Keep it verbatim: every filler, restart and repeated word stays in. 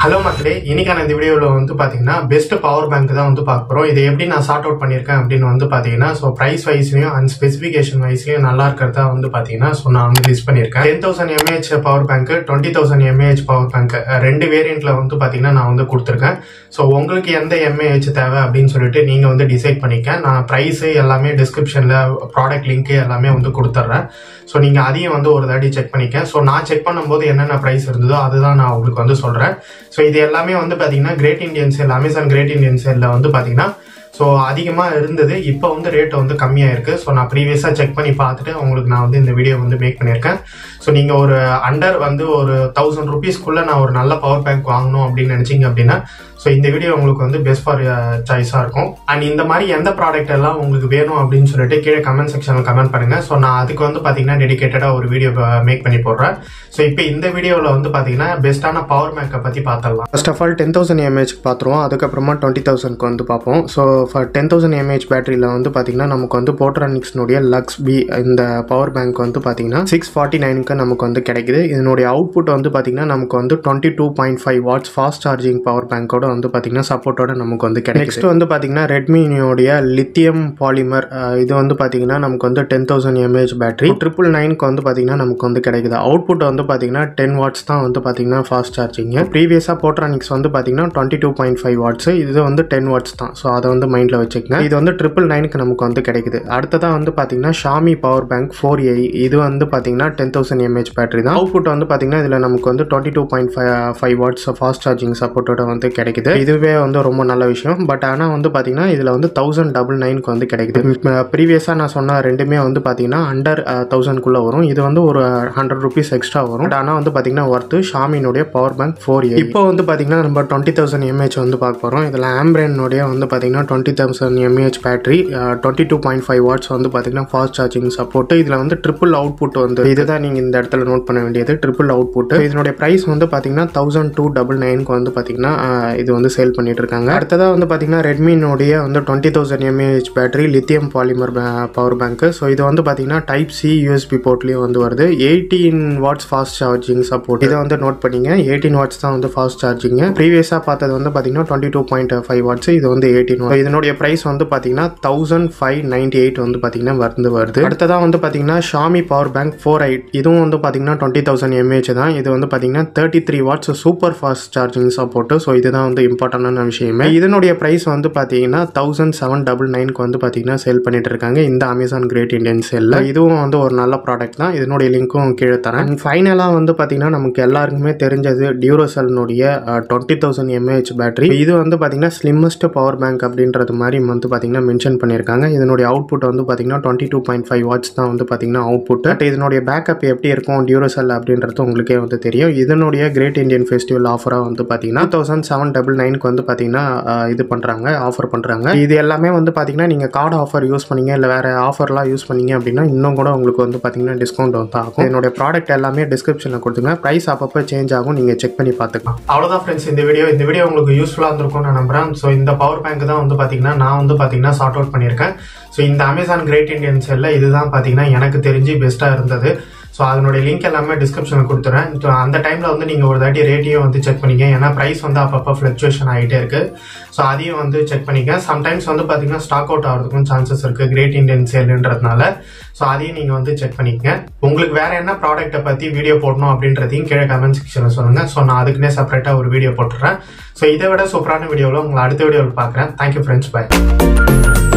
Hello மக்களே, இன்னைக்கான இந்த வீடியோவில் வந்து பார்த்தீங்கன்னா பெஸ்ட் பவர் பேங்க் தான் வந்து பார்க்க போகிறோம். இதை எப்படி நான் சார்ட் அவுட் பண்ணியிருக்கேன் அப்படின்னு வந்து பார்த்தீங்கன்னா, ஸோ ப்ரைஸ் வைஸ்லையும் அண்ட் ஸ்பெசிஃபிகேஷன் வைஸ்லையும் நல்லா இருக்கிறதா வந்து பார்த்தீங்கன்னா, ஸோ நான் வந்து லிஸ்ட் பண்ணியிருக்கேன். Ten thousand mAh power bank, twenty thousand mAh power bank ரெண்டு வேரியண்ட்ல வந்து பார்த்தீங்கன்னா நான் வந்து கொடுத்துருக்கேன். ஸோ உங்களுக்கு எந்த எம்ஏஹெச் தேவை அப்படின்னு சொல்லிட்டு நீங்கள் வந்து டிசைட் பண்ணிக்க. நான் ப்ரைஸு எல்லாமே டிஸ்கிரிப்ஷனில் ப்ராடக்ட் லிங்க் எல்லாமே வந்து கொடுத்துட்றேன். ஸோ நீங்கள் அதையும் வந்து ஒரு தாட்டி செக் பண்ணிக்க. ஸோ நான் செக் பண்ணும்போது என்னென்ன ப்ரைஸ் இருந்ததோ அதுதான் நான் உங்களுக்கு வந்து சொல்கிறேன். ஸோ இது எல்லாமே வந்து பார்த்தீங்கன்னா great Indian sale, Amazon great Indian சேலில் வந்து பார்த்தீங்கன்னா ஸோ அதிகமாக இருந்தது. இப்போ வந்து ரேட் வந்து கம்மியாக இருக்குது. ஸோ நான் ப்ரீவியஸாக செக் பண்ணி பார்த்துட்டு உங்களுக்கு நான் வந்து இந்த வீடியோ வந்து மேக் பண்ணியிருக்கேன். ஸோ நீங்கள் ஒரு அண்டர் வந்து ஒரு தௌசண்ட் ருபீஸ்க்குள்ளே நான் ஒரு நல்ல பவர் பேங்க் வாங்கணும் அப்படின்னு நினச்சிங்க அப்படின்னா ஸோ இந்த வீடியோ உங்களுக்கு வந்து பெஸ்ட் ஃபார் சாய்ஸாக இருக்கும். அண்ட் இந்த மாதிரி எந்த ப்ராடக்ட் எல்லாம் உங்களுக்கு வேணும் அப்படின்னு சொல்லிட்டு கீழே கமெண்ட் செக்ஷனில் கமெண்ட் பண்ணுங்கள். ஸோ நான் அதுக்கு வந்து பார்த்தீங்கன்னா டெடிகேட்டடாக ஒரு வீடியோ மேக் பண்ணி போடுறேன். ஸோ இப்போ இந்த வீடியோவில் வந்து பார்த்தீங்கன்னா பெஸ்ட்டான பவர் பேங்கை பற்றி பார்த்துடலாம். First of all ten thousand mAh பார்த்துருவோம். அதுக்கப்புறமா டுவெண்ட்டி தௌசண்ட்க்கு வந்து பார்ப்போம். So for ten thousand mAh பேட்டரியில் வந்து பார்த்தீங்கன்னா நமக்கு வந்து போட்ரானிக்ஸ்னுடைய லக்ஸ் பி இந்த பவர் பேங்க் வந்து பார்த்தீங்கன்னா சிக்ஸ் ஃபார்ட்டி நைனுக்கு நமக்கு வந்து கிடைக்குது. இதனுடைய அவுட்புட் வந்து பார்த்தீங்கன்னா நமக்கு வந்து twenty two point five watts fast charging power பேங்கோட வந்து பார்த்தீங்கன்னா சப்போர்ட்டோட நமக்கு வந்து கிடைக்கும். நெக்ஸ்ட் வந்து பார்த்தீங்கன்னா ரெட்மியோடைய லித்தியம் பாலிமர், இது வந்து பார்த்தீங்கன்னா நமக்கு வந்து ten thousand mAh battery triple நைனுக்கு வந்து பார்த்தீங்கன்னா நமக்கு வந்து கிடைக்குது. அவுட்புட் வந்து பார்த்தீங்கன்னா டென் வாட்ஸ் தான் வந்து பார்த்தீங்கன்னா ஃபாஸ்ட் சார்ஜிங். ப்ரீவியஸாக போட்ரானிக்ஸ் வந்து பார்த்தீங்கன்னா twenty two point five watts, இது வந்து டென் வாட்ஸ் தான். ஸோ அதை வந்து மைண்டில் வச்சுக்கங்க. இது வந்து ட்ரிபிள் நைனுக்கு நமக்கு வந்து கிடைக்குது. அடுத்ததாக வந்து பார்த்தீங்கன்னா Xiaomi power bank four A, இது வந்து பார்த்தீங்கன்னா டென் தௌசண்ட் எம்ஏஹெச் பேட்டரி தான். அவுட்புட் வந்து பார்த்தீங்கன்னா இதில் நமக்கு வந்து twenty two point five five watts fast charging சப்போர்ட்டோட வந்து கிடைக்குது. இதுவே வந்து ரொம்ப நல்ல விஷயம். பட் ஆனால் வந்து பார்த்தீங்கன்னா இதில் வந்து தௌசண்ட் டபுள் நைனுக்கு வந்து கிடைக்குது. ப்ரீவியஸாக நான் சொன்ன ரெண்டுமே வந்து பார்த்தீங்கன்னா அண்டர் தௌசண்ட்குள்ளே வரும். இது வந்து ஒரு ஹண்ட்ரட் ருபீஸ் எக்ஸ்ட்ரா வரும். பட் ஆனால் வந்து பார்த்தீங்கன்னா ஒர்த்து ஷாமினுடைய பவர் பேங்க் ஃபோர் ஏ. இப்போ வந்து பார்த்தீங்கன்னா நம்ம டுவெண்ட்டி தௌசண்ட் எம்ஏஹெச் வந்து பார்க்க போகிறோம். இதில் ஆம்பிரனுடைய வந்து பார்த்தீங்கன்னா twenty thousand mAh battery, twenty two point five watts வந்து பார்த்தீங்கன்னா ஃபாஸ்ட் சார்ஜிங் சப்போர்ட். இதில் வந்து ட்ரிபிள் அவுட்புட் வந்து இதுதான் நீங்கள் இந்த இடத்துல நோட் பண்ண வேண்டியது, ட்ரிபிள் அவுட்புட். இதனுடைய ப்ரைஸ் வந்து பார்த்தீங்கன்னா தௌசண்ட் டூ டபுள் நைனுக்கு வந்து பார்த்தீங்கன்னா இது வந்து சேல் பண்ணிட்டு இருக்காங்க. அடுத்ததாக வந்து பார்த்தீங்கன்னா ரெட்மினுடைய வந்து twenty thousand mAh battery lithium polymer power bank. So இது வந்து பார்த்தீங்கன்னா டைப் சி யூஎஸ்பி போர்ட்லேயும் வந்து வருது. Eighteen watts fast charging support. இதை வந்து நோட் பண்ணிங்க, எயிட்டீன் வாட்ஸ் தான் வந்து ஃபாஸ்ட் சார்ஜிங். ப்ரீவியஸாக பார்த்தது வந்து பார்த்தீங்கன்னா twenty two point five watts, இது வந்து எயிட்டீன் வாட்ஸ். இதனுடைய ப்ரைஸ் வந்து பார்த்தீங்கன்னா தௌசண்ட் ஃபைவ் நைன்டி எயிட் வந்து பார்த்தீங்கன்னா வந்து வருது. அடுத்ததாக வந்து பார்த்தீங்கன்னா Xiaomi power bank four eight, இதுவும் வந்து பார்த்தீங்கன்னா டுவெண்ட்டி தௌசண்ட் எம்ஏஹெச் தான். இது வந்து பார்த்தீங்கன்னா thirty three watts super fast charging support. So இதுதான் வந்து இம்பார்ட்டன்டான விஷயமே. இதனுடைய ப்ரைஸ் வந்து பார்த்தீங்கன்னா தௌசண்ட் செவன் டபுள் நைனுக்கு வந்து பார்த்தீங்கன்னா சேல் பண்ணிட்டு இருக்காங்க இந்த அமேசான் கிரேட் இண்டியன் சேல்ல. இதுவும் வந்து ஒரு நல்ல ப்ராடக்ட் தான். இதனுடைய லிங்க்கும் கீழே தரேன். ஃபைனலாக வந்து பார்த்தீங்கன்னா நமக்கு எல்லாருக்குமே தெரிஞ்சது டியூரோசெல்னுடைய டுவெண்ட்டி தௌசண்ட் எம்ஏஹெச் பேட்டரி. இது வந்து பார்த்தீங்கன்னா ஸ்லிம்மஸ்ட் பவர் பேங்க் அப்படின்றது மாதிரி வந்து பார்த்தீங்கன்னா மென்ஷன் பண்ணியிருக்காங்க. இதனுடைய அவுட்புட் வந்து பார்த்தீங்கன்னா twenty two point five watts தான் வந்து பார்த்தீங்கன்னா அவுட்புட். பட் இதனுடைய பேக்கப் எப்படி இருக்கும் டியூரோசெல் அப்படின்றது உங்களுக்கே வந்து தெரியும். இதனுடைய கிரேட் இண்டியன் ஃபெஸ்டிவல் ஆஃபராக வந்து பார்த்தீங்கன்னா தௌசண்ட் செவன் டபுள் நைனுக்கு வந்து பார்த்தீங்கன்னா இது பண்ணுறாங்க, ஆஃபர் பண்ணுறாங்க. இது எல்லாமே வந்து பார்த்தீங்கன்னா நீங்கள் கார்டு ஆஃபர் யூஸ் பண்ணீங்க இல்லை வேறு ஆஃபர்லாம் யூஸ் பண்ணீங்க அப்படின்னா இன்னும் கூட உங்களுக்கு வந்து பார்த்தீங்கன்னா டிஸ்கவுண்ட் வந்து ஆகும். என்னுடைய ப்ராடக்ட் எல்லாமே டிஸ்கிரிப்ஷனில் கொடுத்துங்க. ப்ரைஸ் அப்பப்போ சேஞ்ச் ஆகும், நீங்கள் செக் பண்ணி பார்த்துக்கலாம். அவ்வளோதான் ஃப்ரெண்ட்ஸ், இந்த வீடியோ இந்த வீடியோ உங்களுக்கு யூஸ்ஃபுல்லாக இருந்திருக்கும் நான் நம்புறேன். ஸோ இந்த பவர் பேங்க் தான் வந்து பார்த்தீங்கன்னா நான் வந்து பார்த்தீங்கன்னா சார்ட் அவுட் பண்ணியிருக்கேன். ஸோ இந்த அமேசான் கிரேட் இண்டியன் சேல்ல இதுதான் பார்த்தீங்கன்னா எனக்கு தெரிஞ்சு பெஸ்ட்டாக இருந்தது. ஸோ அதனுடைய லிங்க் எல்லாமே டிஸ்கிரிப்ஷனில் கொடுத்துறேன். ஸோ அந்த டைமில் வந்து நீங்கள் ஒரு தாட்டி ரேட்டையும் வந்து செக் பண்ணிக்க. ஏன்னா ப்ரைஸ் வந்து அப்பப்போ ஃப்ளக்சுவேஷன் ஆகிட்டே இருக்கு. ஸோ அதையும் வந்து செக் பண்ணிக்க. சம்டைம்ஸ் வந்து பார்த்தீங்கன்னா ஸ்டாக் அவுட் ஆகிறதுக்கும் சான்சஸ் இருக்கு கிரேட் இண்டியன் சேல்ன்றதுனால. ஸோ அதையும் நீங்கள் வந்து செக் பண்ணிக்கங்க. உங்களுக்கு வேற என்ன ப்ராடக்ட்டை பற்றி வீடியோ போடணும் அப்படின்றதையும் கீழே கமெண்ட் செக்ஷனில் சொல்லுங்க. ஸோ நான் அதுக்குன்னே செப்பரேட்டாக ஒரு வீடியோ போட்டுறேன். ஸோ இதை விட சூப்பரான வீடியோவில் உங்களை அடுத்த வீடியோவில் பார்க்குறேன். Thank you friends, by.